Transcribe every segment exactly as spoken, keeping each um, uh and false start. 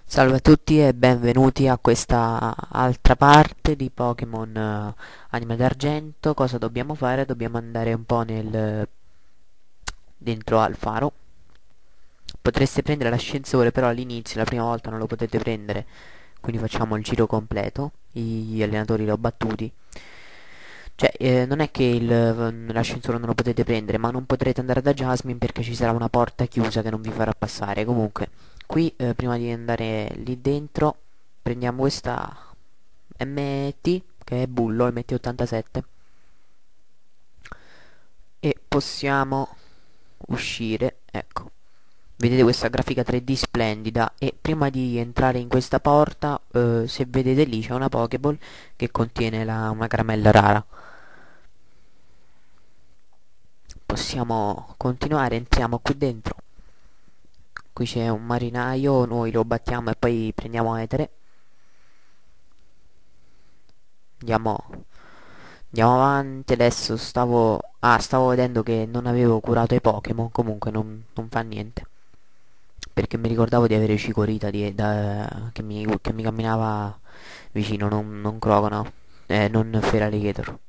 Salve a tutti e benvenuti a questa altra parte di Pokémon eh, Anima d'Argento. Cosa dobbiamo fare? Dobbiamo andare un po' nel dentro al faro. Potreste prendere l'ascensore, però all'inizio, la prima volta non lo potete prendere, quindi facciamo il giro completo. Gli allenatori li ho battuti. Cioè, eh, non è che il, eh, l'ascensore non lo potete prendere, ma non potrete andare da Jasmine perché ci sarà una porta chiusa che non vi farà passare. Comunque, qui, eh, prima di andare lì dentro, prendiamo questa M T, che è Bullo, M T ottantasette, e possiamo uscire, ecco. Vedete questa grafica tre D splendida e prima di entrare in questa porta, eh, se vedete lì c'è una Pokéball che contiene la- una caramella rara. Possiamo continuare, entriamo qui dentro. Qui c'è un marinaio, noi lo battiamo e poi prendiamo etere. Andiamo, andiamo avanti. Adesso stavo... Ah, stavo vedendo che non avevo curato i Pokémon. Comunque non, non fa niente. Perché mi ricordavo di avere Cicorita di, da- che, mi, che mi camminava vicino, non, non Croconaw. Eh, non Feraligatr.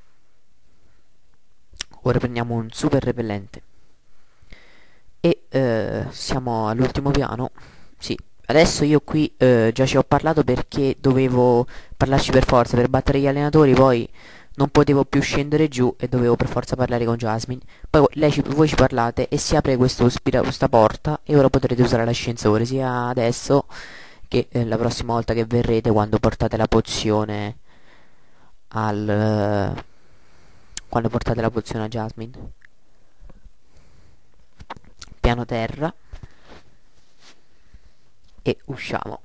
Ora prendiamo un super repellente. E eh, siamo all'ultimo piano. Sì, adesso io qui eh, già ci ho parlato perché dovevo parlarci per forza per battere gli allenatori, poi non potevo più scendere giù e dovevo per forza parlare con Jasmine. Poi lei ci- voi ci parlate e si apre questo spira- questa porta e ora potrete usare l'ascensore sia adesso che eh, la prossima volta che verrete quando portate la pozione al... eh, quando portate la pozione a Jasmine. Piano terra e usciamo.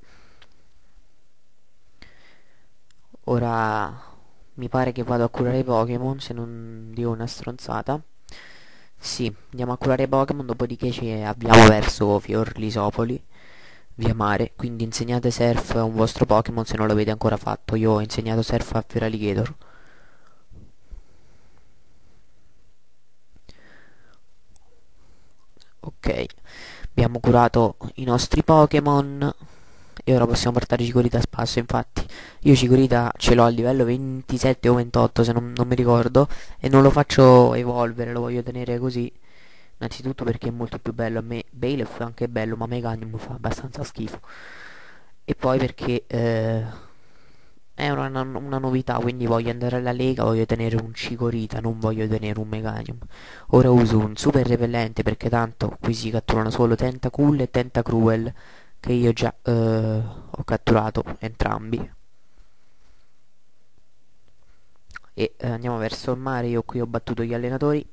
Ora mi pare che vado a curare i Pokémon, se non dico una stronzata. Sì, andiamo a curare i Pokémon, dopodiché ci avviamo verso Fiorlisopoli, via mare. Quindi insegnate Surf a un vostro Pokémon se non l'avete ancora fatto. Io ho insegnato Surf a Feraligatr. Ok, abbiamo curato i nostri Pokémon e ora possiamo portare Cicorita a spasso. Infatti io Cicorita ce l'ho a livello ventisette o ventotto, se non, non mi ricordo, e non lo faccio evolvere, lo voglio tenere così. Innanzitutto perché è molto più bello. A me Bailiff è anche bello, ma Meganium fa abbastanza schifo. E poi perché eh, è una, una novità, quindi voglio andare alla Lega, voglio tenere un Cicorita, non voglio tenere un Meganium. Ora uso un super repellente perché tanto qui si catturano solo Tentacool e Tentacruel, che io già eh, ho catturato entrambi. E eh, andiamo verso il mare, io qui ho battuto gli allenatori.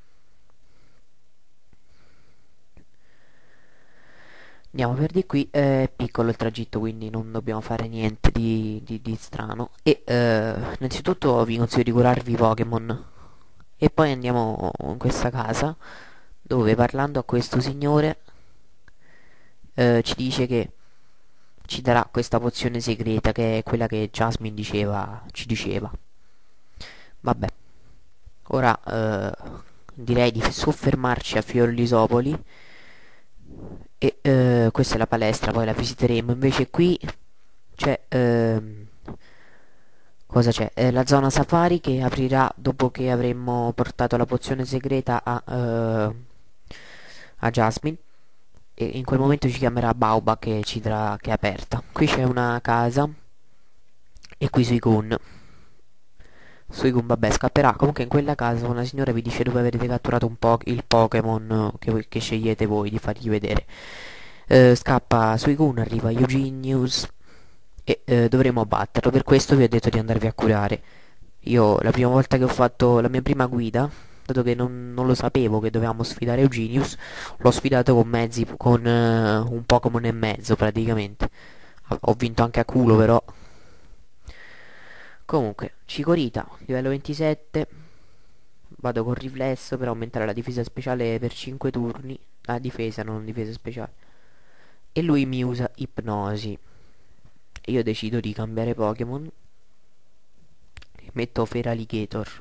Andiamo per di qui, è piccolo il tragitto quindi non dobbiamo fare niente di, di- di strano. E eh, innanzitutto vi consiglio di curarvi i Pokémon. E poi andiamo in questa casa dove parlando a questo signore eh, ci dice che ci darà questa pozione segreta che è quella che Jasmine diceva, ci diceva. Vabbè, ora eh, direi di soffermarci a Fiorlisopoli e eh, questa è la palestra, poi la visiteremo. Invece qui c'è ehm, cosa c'è? Eh, la zona safari che aprirà dopo che avremo portato la pozione segreta a, eh, a Jasmine. E in quel momento ci chiamerà Baobab che ci dirà che è aperta. Qui c'è una casa e qui Suicune. Suicune vabbè scapperà. Comunque in quella casa una signora vi dice dove avrete catturato un po' il Pokémon che, voi- che scegliete voi di fargli vedere. Eh, scappa Suicune, arriva Eugenius e eh, dovremo batterlo. Per questo vi ho detto di andarvi a curare. Io la prima volta che ho fatto la mia prima guida, dato che non, non lo sapevo che dovevamo sfidare Eugenius, l'ho sfidato con mezzi, con eh, un Pokémon e mezzo praticamente. Ho vinto anche a culo però. Comunque, Cicorita, livello ventisette. Vado con riflesso per aumentare la difesa speciale per cinque turni. La difesa, non difesa speciale. E lui mi usa ipnosi. Io decido di cambiare Pokémon. E metto Feraligatr.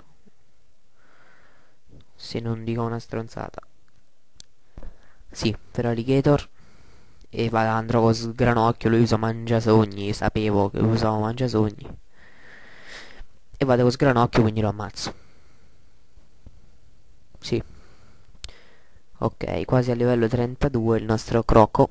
Se non dico una stronzata. Sì, Feraligatr. e va andrò con Sgranocchio, lui usa Mangiasogni, sapevo che usava Mangiasogni. E vado con Sgranocchio, quindi lo ammazzo. Sì. Ok, quasi a livello trentadue il nostro Croco.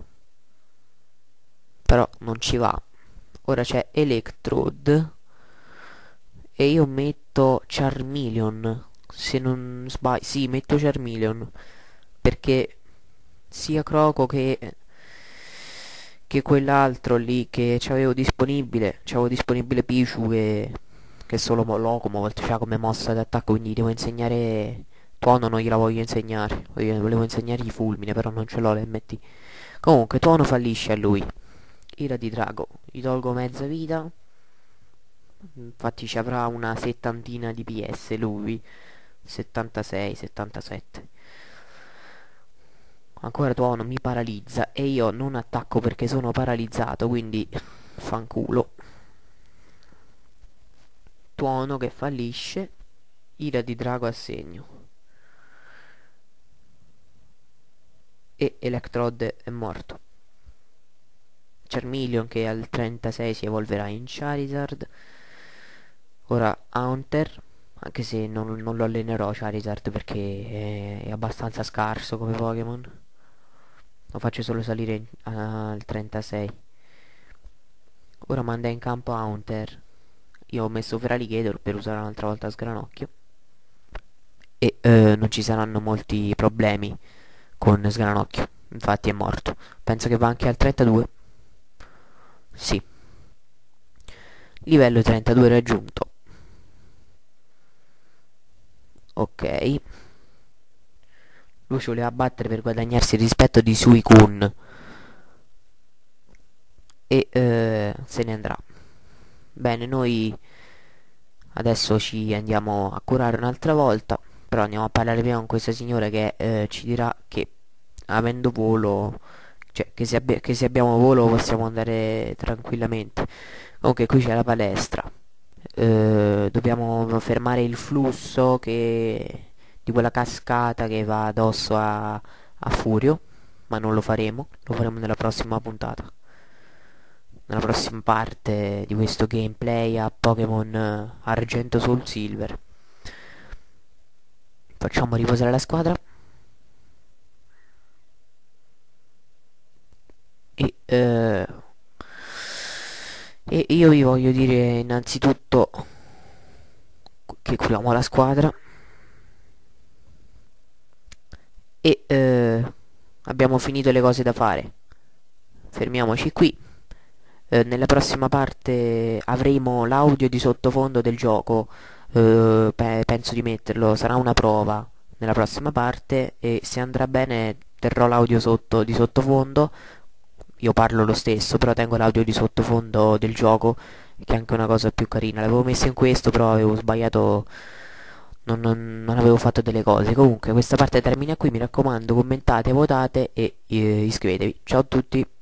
Però non ci va. Ora c'è Electrode. E io metto Charmeleon. Se non sbaglio. Sì, metto Charmeleon. Perché sia Croco che che quell'altro lì che c'avevo disponibile, c'avevo disponibile Pichu che, che solo mo- Locomo a volte c'ha come mossa d'attacco, quindi devo insegnare Tuono, non gliela voglio insegnare, voglio- volevo insegnargli Fulmine, però non ce l'ho l'M T. Comunque Tuono fallisce a lui. Ira di Drago, gli tolgo mezza vita, infatti ci avrà una settantina di P S lui, settantasei settantasette. Ancora Tuono mi paralizza e io non attacco perché sono paralizzato, quindi fanculo. Tuono che fallisce, ira di drago a segno. E Electrode è morto. Charmeleon che al trentasei si evolverà in Charizard. Ora Haunter, anche se non, non lo allenerò Charizard perché è, è abbastanza scarso come Pokémon. Lo faccio solo salire in- al trentasei. Ora manda in campo Haunter. Io ho messo Feraligatr per usare un'altra volta Sgranocchio. E eh, non ci saranno molti problemi con Sgranocchio. Infatti è morto. Penso che va anche al trentadue. Sì. Livello trentadue raggiunto. Ok. Lui ci voleva battere per guadagnarsi il rispetto di Suicune. E eh, se ne andrà. Bene, noi adesso ci andiamo a curare un'altra volta. Però andiamo a parlare prima con questa signora che eh, ci dirà che avendo volo, cioè che se, abbia- che se abbiamo volo possiamo andare tranquillamente. Comunque qui c'è la palestra. Eh, dobbiamo fermare il flusso che, di quella cascata che va addosso a, a Furio, ma non lo faremo, lo faremo nella prossima puntata, nella prossima parte di questo gameplay a Pokémon eh, Argento Soul Silver. Facciamo riposare la squadra e, eh, e io vi voglio dire innanzitutto che curiamo la squadra e eh, abbiamo finito le cose da fare. Fermiamoci qui. Eh, nella prossima parte avremo l'audio di sottofondo del gioco. Eh, pe- penso di metterlo, sarà una prova nella prossima parte e se andrà bene terrò l'audio sotto di sottofondo. Io parlo lo stesso, però tengo l'audio di sottofondo del gioco, che è anche una cosa più carina. L'avevo messo in questo, però avevo sbagliato, non, non- non avevo fatto delle cose. Comunque, questa parte termina qui, mi raccomando, commentate, votate e eh, iscrivetevi. Ciao a tutti!